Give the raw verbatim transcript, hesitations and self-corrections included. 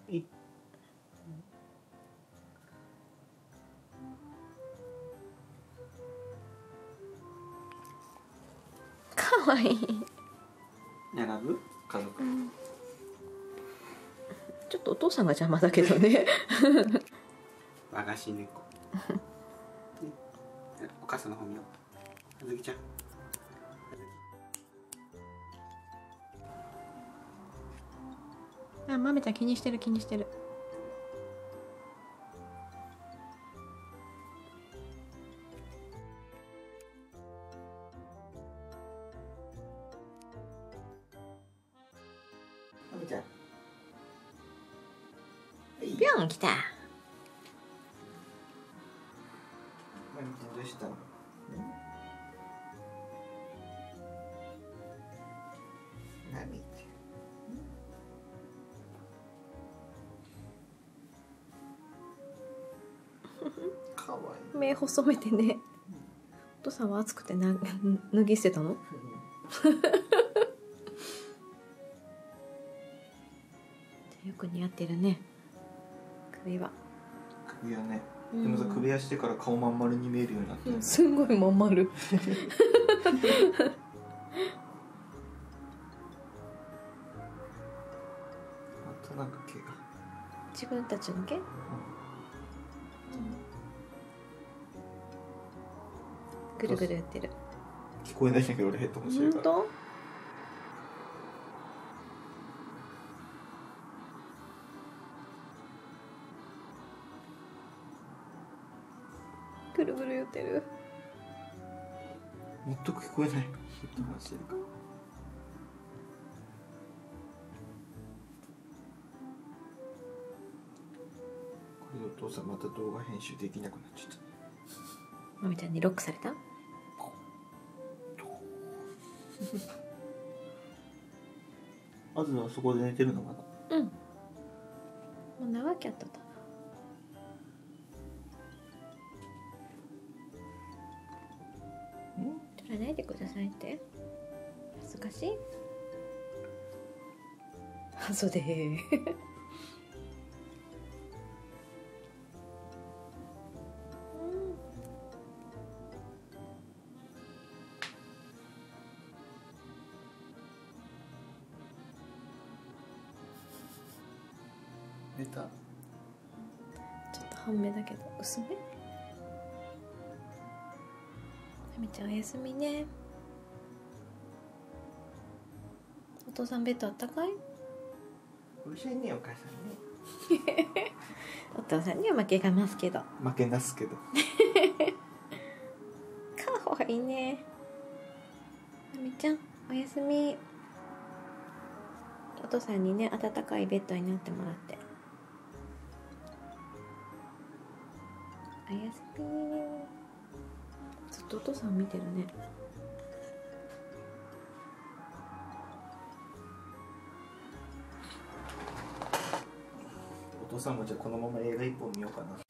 いかわいい。 並ぶ家族、うん、 ちょっとお父さんが邪魔だけどね和菓子猫お母さんの方見よう。はずきちゃん、 あ、まめちゃん気にしてる気にしてる。 まめちゃん、 ぴょん来た。 まめちゃんどうしたの？何言ってかわいい。 目細めてね。お父さんは暑くてな脱ぎ捨てたの？よく似合ってるね。首は。 首はね。でもさ、首輪してから顔まん丸に見えるようになってる、うん、 すんごいまん丸。 あとなんか毛が。 自分たちの毛？うん、ぐるぐるやってる。 聞こえないんだけど俺ヘッドホンしてるから。 本当？ぐるぐる言ってる。 全く聞こえない。ヘッドホンしてるから。これでお父さんまた動画編集できなくなっちゃった。 まみちゃんにロックされた？ あずはそこで寝てるのかな？ うん。もう長きゃったと。取らないでくださいって。恥ずかしい？あ、そうでー。 寝た。 ちょっと半目だけど薄め。まみちゃんおやすみね。お父さんベッドあったかい？ うるさいねお母さんね。 お父さんには負けがますけど。 負けなすけど。 かわいいね。まみちゃんおやすみ。お父さんにね暖かいベッドになってもらって。おやすみ。ずっとお父さん見てるね。 お父さんもじゃあこのまま映画一本見ようかな。